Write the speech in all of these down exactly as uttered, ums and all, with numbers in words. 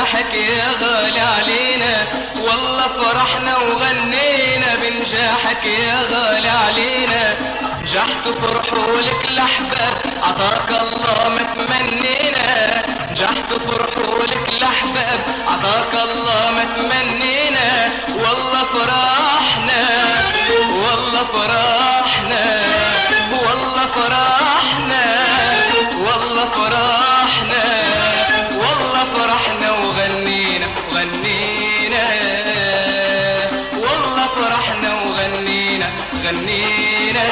بنجاحك يا غالي علينا، والله فرحنا وغنينا بنجاحك يا غالي علينا. نجحت فرحوا لك الأحباب عطاك الله ما تمنينا، نجحت فرحوا لك الأحباب عطاك الله ما تمنينا. والله فرحنا والله فرحنا والله فرحنا والله فرحنا والله فرحنا وغنينا وغنينا والله فرحنا وغنينا غنينا.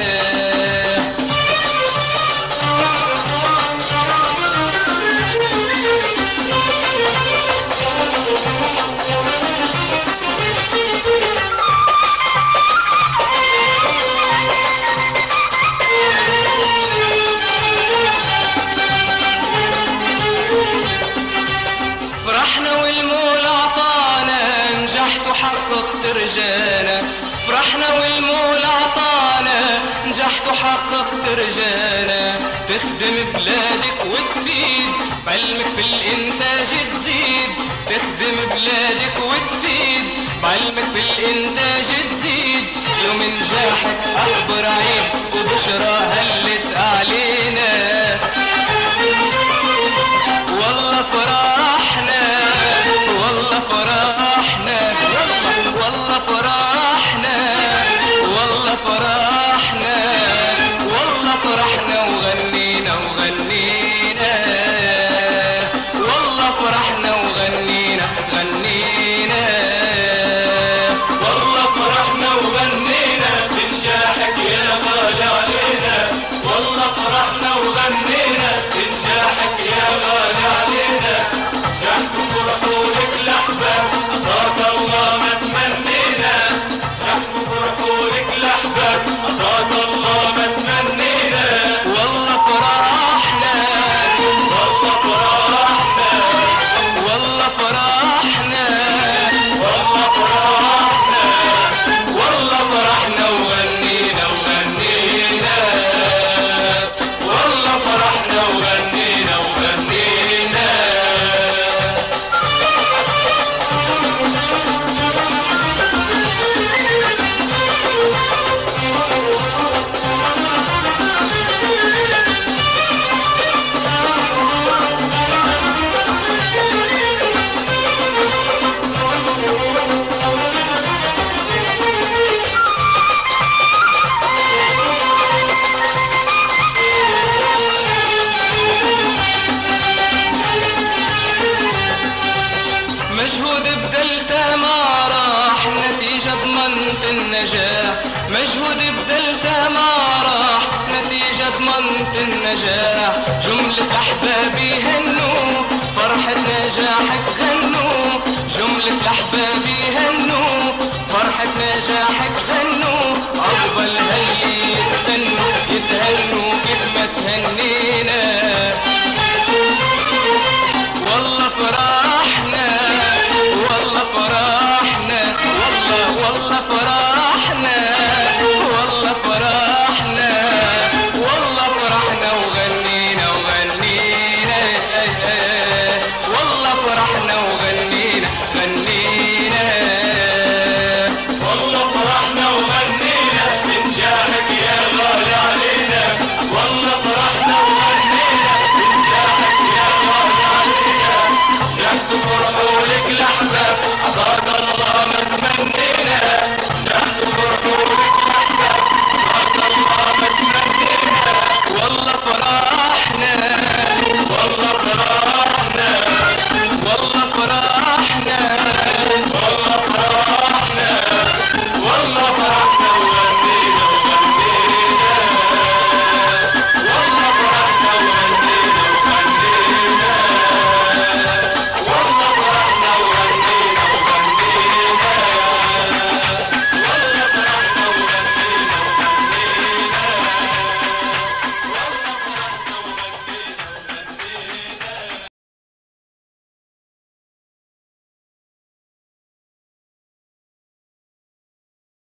حققت رجانا، فرحنا والمولى عطانا، نجحت وحققت رجانا. تخدم بلادك وتفيد بعلمك في الانتاج تزيد، تخدم بلادك وتفيد بعلمك في الانتاج تزيد. يوم نجاحك اخبر عيد وبشرى هلت علينا، والله فرحنا والله فرحنا والله فرحنا والله فرحنا والله فرحنا وغنينا وغنينا والله فرحنا وغنينا غنينا. والله فرحنا وغنينا بنجاحك يا غالي علينا، والله فرحنا وغنينا بنجاحك يا غالي علينا. نحن فرحوا لك الأحباب عطاك الله ما تمنينا، نحن فرحوا لك الأحباب عطاك الله ما تمنينا. والله فرحنا والله فرحنا والله فرحنا والله فرحنا والله فرحنا وغنينا وغنينا والله فرحنا وغنينا وغنينا. مجهود بذلته ما راح نتيجة ضمنت النجاح، مجهود بذلته ما راح نتيجة ضمنت النجاح. جملة أحبابي هنوا فرحة نجاحك غنوا، جملة أحبابي